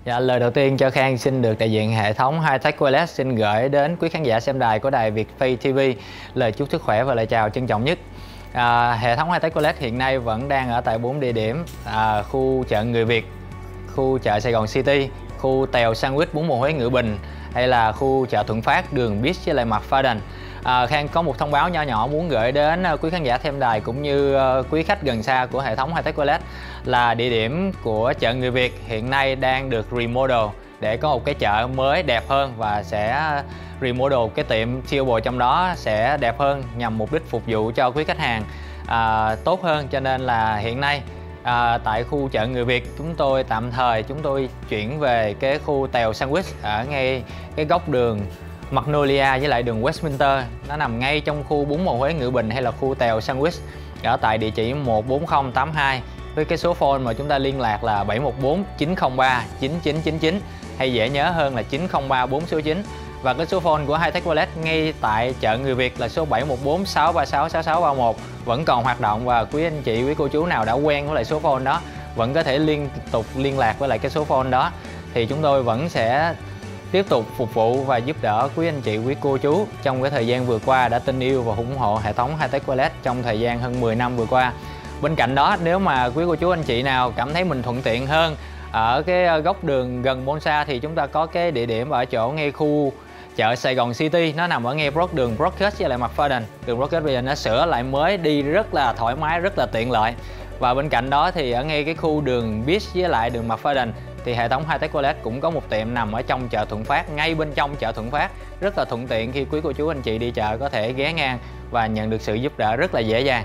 Dạ, lời đầu tiên cho Khang xin được đại diện hệ thống Hitech Wireless xin gửi đến quý khán giả xem đài của đài Vietpay TV lời chúc sức khỏe và lời chào trân trọng nhất. Hệ thống Hitech Wireless hiện nay vẫn đang ở tại 4 địa điểm: khu chợ Người Việt, khu chợ Sài Gòn City, khu Tèo Sandwich Bún Bò Huế Ngự Bình, hay là khu chợ Thuận Phát, đường Beach với lại mặt Farden. Khang có một thông báo nhỏ nhỏ muốn gửi đến quý khán giả xem đài cũng như quý khách gần xa của hệ thống Hitech Wireless là địa điểm của chợ Người Việt hiện nay đang được remodel để có một cái chợ mới đẹp hơn, và sẽ remodel cái tiệm T-Mobile trong đó sẽ đẹp hơn nhằm mục đích phục vụ cho quý khách hàng tốt hơn. Cho nên là hiện nay tại khu chợ Người Việt chúng tôi tạm thời chuyển về cái khu Tèo Sandwich ở ngay cái góc đường Magnolia với lại đường Westminster. Nó nằm ngay trong khu Bún Bò Huế Ngự Bình hay là khu Tèo Sandwich ở tại địa chỉ 14082 với cái số phone mà chúng ta liên lạc là 714 903 9999, hay dễ nhớ hơn là 9034 số 9. Và cái số phone của Hitech Wireless ngay tại chợ Người Việt là số 714 636 6631 vẫn còn hoạt động, và quý anh chị, quý cô chú nào đã quen với lại số phone đó vẫn có thể liên tục liên lạc với lại cái số phone đó, thì chúng tôi vẫn sẽ tiếp tục phục vụ và giúp đỡ quý anh chị, quý cô chú trong cái thời gian vừa qua đã tin yêu và ủng hộ hệ thống Hitech Wireless trong thời gian hơn 10 năm vừa qua. Bên cạnh đó, nếu mà quý cô chú anh chị nào cảm thấy mình thuận tiện hơn ở cái góc đường gần Bonsa thì chúng ta có cái địa điểm ở chỗ ngay khu chợ Sài Gòn City. Nó nằm ở ngay đường Broadcast với lại mặt Farden. Đường Broadcast bây giờ nó sửa lại mới, đi rất là thoải mái, rất là tiện lợi. Và bên cạnh đó thì ở ngay cái khu đường Beach với lại đường mặt Farden thì hệ thống Hitech Wireless cũng có một tiệm nằm ở trong chợ Thuận Phát, ngay bên trong chợ Thuận Phát, rất là thuận tiện khi quý cô chú anh chị đi chợ có thể ghé ngang và nhận được sự giúp đỡ rất là dễ dàng.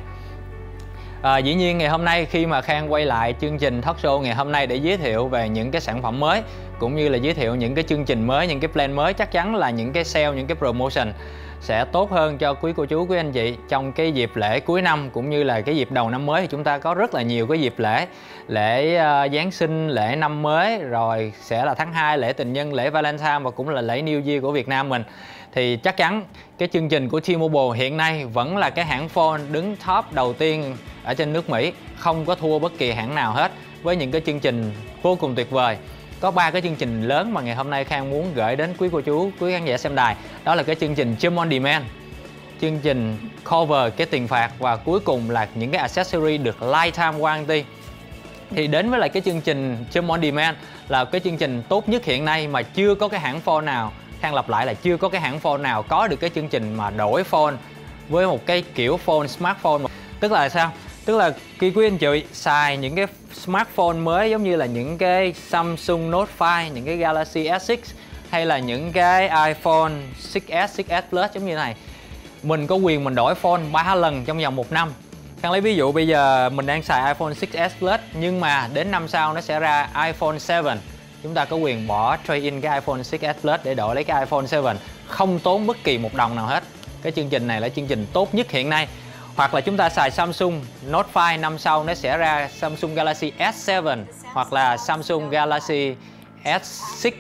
Dĩ nhiên ngày hôm nay khi mà Khang quay lại chương trình talk show ngày hôm nay để giới thiệu về những cái sản phẩm mới cũng như là giới thiệu những cái chương trình mới, những cái plan mới, chắc chắn là những cái sale, những cái promotion sẽ tốt hơn cho quý cô chú, quý anh chị trong cái dịp lễ cuối năm cũng như là cái dịp đầu năm mới. Thì chúng ta có rất là nhiều cái dịp lễ Giáng sinh, lễ năm mới, rồi sẽ là tháng 2 lễ tình nhân, lễ Valentine và cũng là lễ New Year của Việt Nam mình. Thì chắc chắn cái chương trình của T-Mobile hiện nay vẫn là cái hãng phone đứng top đầu tiên ở trên nước Mỹ, không có thua bất kỳ hãng nào hết, với những cái chương trình vô cùng tuyệt vời. Có 3 cái chương trình lớn mà ngày hôm nay Khang muốn gửi đến quý cô chú, quý khán giả xem đài. Đó là cái chương trình Chum On Demand, chương trình cover cái tiền phạt, và cuối cùng là những cái accessory được lifetime warranty. Thì đến với lại cái chương trình Chum On Demand là cái chương trình tốt nhất hiện nay mà chưa có cái hãng phone nào, Khang lặp lại là chưa có cái hãng phone nào có được cái chương trình mà đổi phone với một cái kiểu phone smartphone. Tức là sao? Tức là khi quý anh chị xài những cái smartphone mới giống như là những cái Samsung Note 5, những cái Galaxy S6 hay là những cái iPhone 6s, 6s Plus giống như này, mình có quyền mình đổi phone 3 lần trong vòng 1 năm. Khang lấy ví dụ bây giờ mình đang xài iPhone 6s Plus nhưng mà đến năm sau nó sẽ ra iPhone 7. Chúng ta có quyền bỏ trade-in cái iPhone 6s Plus để đổi lấy cái iPhone 7, không tốn bất kỳ một đồng nào hết. Cái chương trình này là chương trình tốt nhất hiện nay. Hoặc là chúng ta xài Samsung Note 5, năm sau nó sẽ ra Samsung Galaxy S7 hoặc là Samsung Galaxy S6,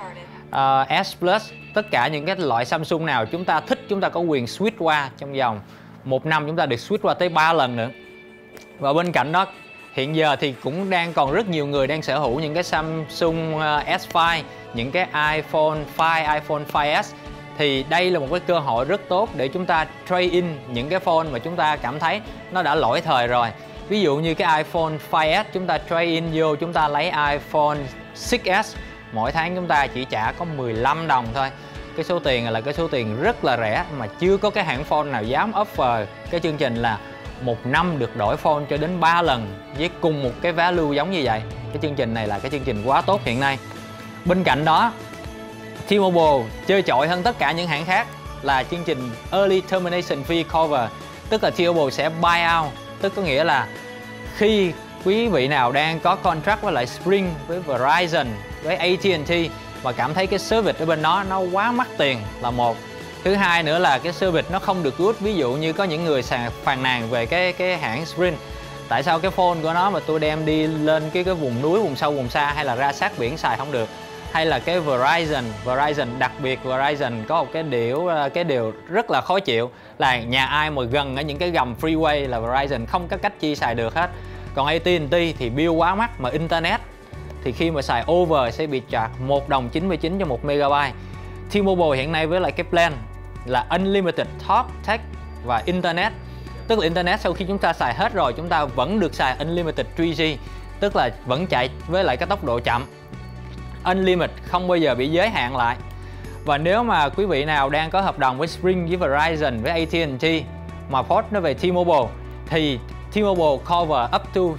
S Plus. Tất cả những cái loại Samsung nào chúng ta thích chúng ta có quyền switch qua trong vòng 1 năm, chúng ta được switch qua tới 3 lần nữa. Và bên cạnh đó hiện giờ thì cũng đang còn rất nhiều người đang sở hữu những cái Samsung S5, những cái iPhone 5, iPhone 5s. Thì đây là một cái cơ hội rất tốt để chúng ta trade in những cái phone mà chúng ta cảm thấy nó đã lỗi thời rồi. Ví dụ như cái iPhone 5s chúng ta trade in vô, chúng ta lấy iPhone 6s, mỗi tháng chúng ta chỉ trả có 15 đồng thôi. Cái số tiền này là cái số tiền rất là rẻ mà chưa có cái hãng phone nào dám offer cái chương trình là 1 năm được đổi phone cho đến 3 lần với cùng một cái value giống như vậy. Cái chương trình này là cái chương trình quá tốt hiện nay. Bên cạnh đó, T-Mobile chơi chọi hơn tất cả những hãng khác là chương trình Early Termination Fee Cover. Tức là T-Mobile sẽ buy out, tức có nghĩa là khi quý vị nào đang có contract với lại Sprint, với Verizon, với AT&T và cảm thấy cái service ở bên đó nó quá mắc tiền là một. Thứ hai nữa là cái service nó không được good. Ví dụ như có những người phàn nàn về cái hãng Sprint. Tại sao cái phone của nó mà tôi đem đi lên cái vùng núi, vùng sâu, vùng xa hay là ra sát biển xài không được. Hay là cái Verizon đặc biệt Verizon có một cái điều rất là khó chịu là nhà ai mà gần ở những cái gầm freeway là Verizon không có cách chi xài được hết. Còn AT&T thì bill quá mắc mà internet thì khi mà xài over sẽ bị charge 1 đồng 99 cho 1 MB. T-Mobile hiện nay với lại cái plan là Unlimited Talk, Text và Internet. Tức là Internet sau khi chúng ta xài hết rồi, chúng ta vẫn được xài Unlimited 3G, tức là vẫn chạy với lại cái tốc độ chậm. Unlimited, không bao giờ bị giới hạn lại. Và nếu mà quý vị nào đang có hợp đồng với Sprint, với Verizon, với AT&T mà port nó về T-Mobile thì T-Mobile cover up to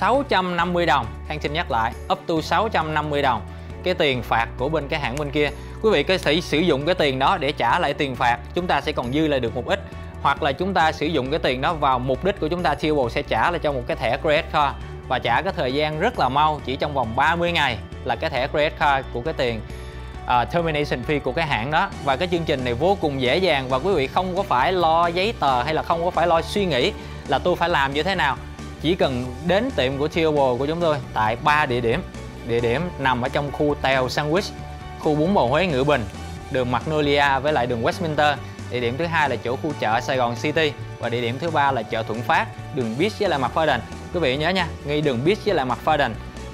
650 đồng. Khang xin nhắc lại, up to 650 đồng cái tiền phạt của bên cái hãng bên kia. Quý vị có thể sử dụng cái tiền đó để trả lại tiền phạt, chúng ta sẽ còn dư lại được một ít. Hoặc là chúng ta sử dụng cái tiền đó vào mục đích của chúng ta, T-Mobile sẽ trả lại cho một cái thẻ credit card và trả cái thời gian rất là mau, chỉ trong vòng 30 ngày là cái thẻ credit card của cái tiền termination fee của cái hãng đó. Và cái chương trình này vô cùng dễ dàng và quý vị không có phải lo giấy tờ hay là không có phải lo suy nghĩ là tôi phải làm như thế nào. Chỉ cần đến tiệm của T-Mobile của chúng tôi tại 3 địa điểm. Địa điểm nằm ở trong khu Tèo Sandwich, khu Bún Bò Huế Ngự Bình, đường Magnolia với lại đường Westminster. Địa điểm thứ hai là chỗ khu chợ Sài Gòn City và địa điểm thứ ba là chợ Thuận Phát, đường Beach với lại McFadden. Quý vị nhớ nha, ngay đường Beach với lại McFadden.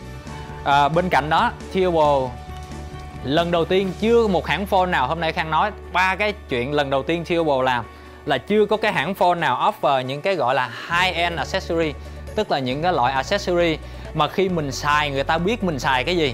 Bên cạnh đó, T-Mobile lần đầu tiên chưa một hãng phone nào, hôm nay Khang nói 3 cái chuyện lần đầu tiên T-Mobile làm là chưa có cái hãng phone nào offer những cái gọi là high-end accessory, tức là những cái loại accessory mà khi mình xài người ta biết mình xài cái gì.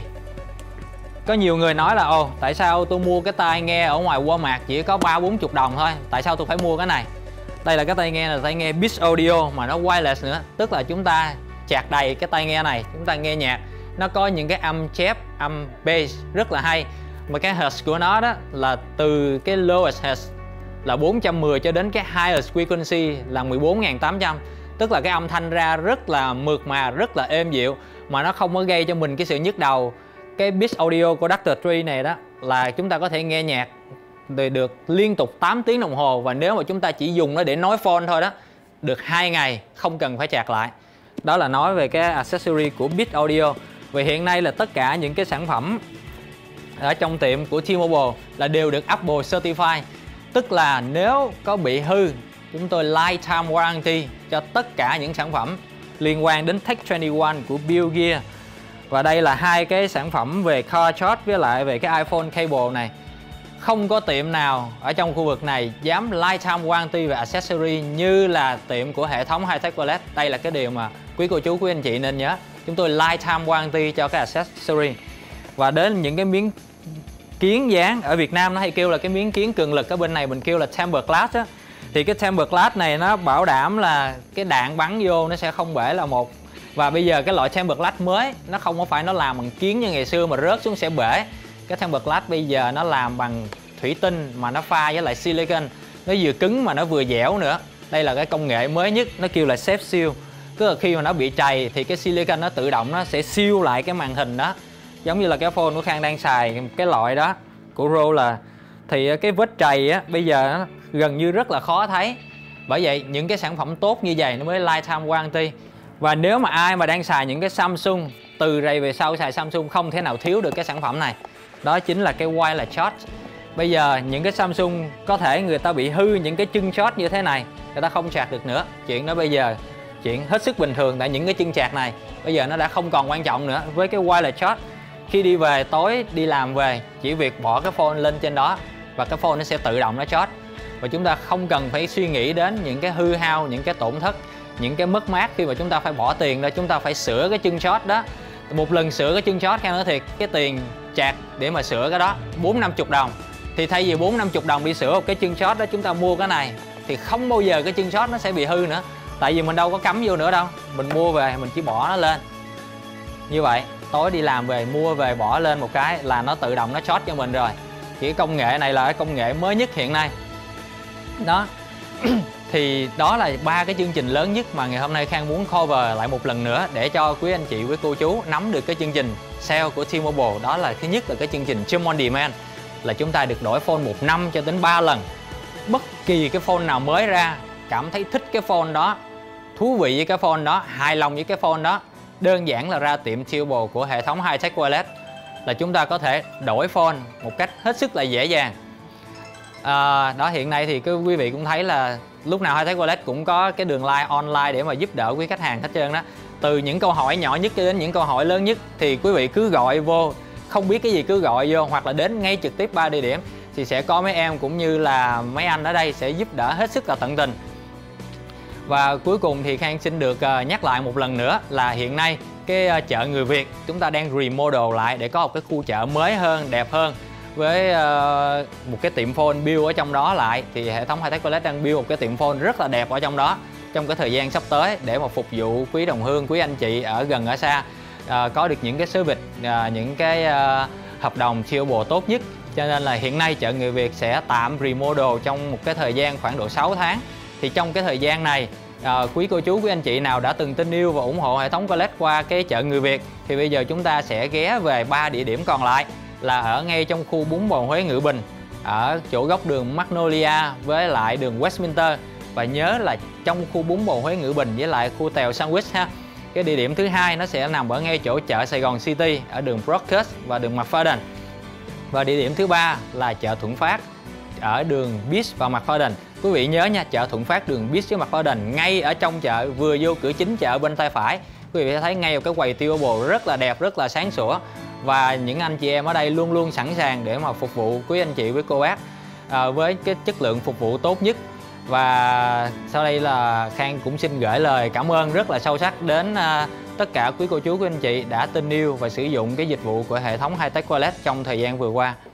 Có nhiều người nói là ồ, tại sao tôi mua cái tai nghe ở ngoài Walmart chỉ có 30-40 đồng thôi, tại sao tôi phải mua cái này? Đây là cái tai nghe, là tai nghe Beats Audio mà nó wireless nữa, tức là chúng ta chạc đầy cái tai nghe này, chúng ta nghe nhạc. Nó có những cái âm chép, âm bass rất là hay. Mà cái hertz của nó đó là từ cái lowest hertz là 410 cho đến cái highest frequency là 14.800. Tức là cái âm thanh ra rất là mượt mà, rất là êm dịu mà nó không có gây cho mình cái sự nhức đầu. Cái Beats Audio của Dr. Dre này đó là chúng ta có thể nghe nhạc được liên tục 8 tiếng đồng hồ, và nếu mà chúng ta chỉ dùng nó để nói phone thôi đó, được 2 ngày không cần phải chạc lại. Đó là nói về cái accessory của Beats Audio. Và hiện nay là tất cả những cái sản phẩm ở trong tiệm của T-Mobile là đều được Apple Certified. Tức là nếu có bị hư, chúng tôi lifetime warranty cho tất cả những sản phẩm liên quan đến Tech21 của Bill Gear. Và đây là hai cái sản phẩm về car charge với lại về cái iPhone cable này. Không có tiệm nào ở trong khu vực này dám lifetime warranty về accessory như là tiệm của hệ thống High Tech Wireless. Đây là cái điều mà quý cô chú, quý anh chị nên nhớ. Chúng tôi lifetime warranty cho cái accessory. Và đến những cái miếng kiến dán, ở Việt Nam nó hay kêu là cái miếng kiến cường lực, ở bên này mình kêu là tempered glass á. Thì cái tempered glass này nó bảo đảm là cái đạn bắn vô nó sẽ không bể là một. Và bây giờ cái loại tempered glass mới nó không có phải nó làm bằng kiến như ngày xưa mà rớt xuống sẽ bể. Cái tempered glass bây giờ nó làm bằng thủy tinh mà nó pha với lại silicon. Nó vừa cứng mà nó vừa dẻo nữa. Đây là cái công nghệ mới nhất, nó kêu là safe seal. Tức là khi mà nó bị trầy thì cái silicon nó tự động nó sẽ seal lại cái màn hình đó. Giống như là cái phone của Khang đang xài cái loại đó của Roller, thì cái vết trầy á bây giờ nó gần như rất là khó thấy. Bởi vậy những cái sản phẩm tốt như vậy nó mới lifetime warranty. Và nếu mà ai mà đang xài những cái Samsung, từ đây về sau xài Samsung không thể nào thiếu được cái sản phẩm này. Đó chính là cái wireless charge. Bây giờ những cái Samsung có thể người ta bị hư những cái chân charge như thế này, người ta không sạc được nữa. Chuyện đó bây giờ chuyện hết sức bình thường, tại những cái chân sạc này bây giờ nó đã không còn quan trọng nữa. Với cái wireless charge, khi đi về tối đi làm về, chỉ việc bỏ cái phone lên trên đó và cái phone nó sẽ tự động nó charge. Và chúng ta không cần phải suy nghĩ đến những cái hư hao, những cái tổn thất, những cái mất mát khi mà chúng ta phải bỏ tiền ra, chúng ta phải sửa cái chân charge đó. Một lần sửa cái chân charge, Khang nói thiệt, cái tiền chạc để mà sửa cái đó 4-50 đồng. Thì thay vì 4-50 đồng đi sửa một cái chân charge đó, chúng ta mua cái này thì không bao giờ cái chân charge nó sẽ bị hư nữa. Tại vì mình đâu có cắm vô nữa đâu, mình mua về mình chỉ bỏ nó lên như vậy, tối đi làm về mua về bỏ lên một cái là nó tự động nó charge cho mình rồi. Chỉ công nghệ này là cái công nghệ mới nhất hiện nay đó. Thì đó là 3 cái chương trình lớn nhất mà ngày hôm nay Khang muốn cover lại một lần nữa để cho quý anh chị, quý cô chú nắm được cái chương trình sale của T-Mobile. Đó là thứ nhất là cái chương trình Jump on Demand, là chúng ta được đổi phone 1 năm cho đến 3 lần. Bất kỳ cái phone nào mới ra, cảm thấy thích cái phone đó, thú vị với cái phone đó, hài lòng với cái phone đó, đơn giản là ra tiệm T-Mobile của hệ thống High Tech Wireless là chúng ta có thể đổi phone một cách hết sức là dễ dàng. Đó, hiện nay thì quý vị cũng thấy là lúc nào High Tech Wireless cũng có cái đường line online để mà giúp đỡ quý khách hàng hết trơn đó. từ những câu hỏi nhỏ nhất cho đến những câu hỏi lớn nhất thì quý vị cứ gọi vô, không biết cái gì cứ gọi vô, hoặc là đến ngay trực tiếp 3 địa điểm thì sẽ có mấy em cũng như là mấy anh ở đây sẽ giúp đỡ hết sức là tận tình. Và cuối cùng thì Khang xin được nhắc lại một lần nữa là hiện nay cái chợ người Việt chúng ta đang remodel lại để có một cái khu chợ mới hơn, đẹp hơn, với một cái tiệm phone build ở trong đó lại. Thì hệ thống Hitech Collect đang build một cái tiệm phone rất là đẹp ở trong đó trong cái thời gian sắp tới để mà phục vụ quý đồng hương, quý anh chị ở gần ở xa có được những cái service, những cái hợp đồng siêu bồ tốt nhất. Cho nên là hiện nay chợ người Việt sẽ tạm remodel trong một cái thời gian khoảng độ 6 tháng. Thì trong cái thời gian này quý cô chú, quý anh chị nào đã từng tin yêu và ủng hộ hệ thống Collect qua cái chợ người Việt thì bây giờ chúng ta sẽ ghé về 3 địa điểm còn lại, là ở ngay trong khu bún bò Huế Ngự Bình, ở chỗ góc đường Magnolia với lại đường Westminster. Và nhớ là trong khu bún bò Huế Ngự Bình với lại khu tèo sandwich ha. Cái địa điểm thứ hai nó sẽ nằm ở ngay chỗ chợ Sài Gòn City ở đường Broadcast và đường McFadden. Và địa điểm thứ ba là chợ Thuận Phát ở đường Beach và McFadden. Quý vị nhớ nha, chợ Thuận Phát đường Beach với McFadden ngay ở trong chợ, vừa vô cửa chính chợ bên tay phải quý vị sẽ thấy ngay một cái quầy tiêu bồ rất là đẹp, rất là sáng sủa. Và những anh chị em ở đây luôn luôn sẵn sàng để mà phục vụ quý anh chị, với cô bác với cái chất lượng phục vụ tốt nhất. Và sau đây là Khang cũng xin gửi lời cảm ơn rất là sâu sắc đến tất cả quý cô chú, quý anh chị đã tin yêu và sử dụng cái dịch vụ của hệ thống Hitech Collect trong thời gian vừa qua.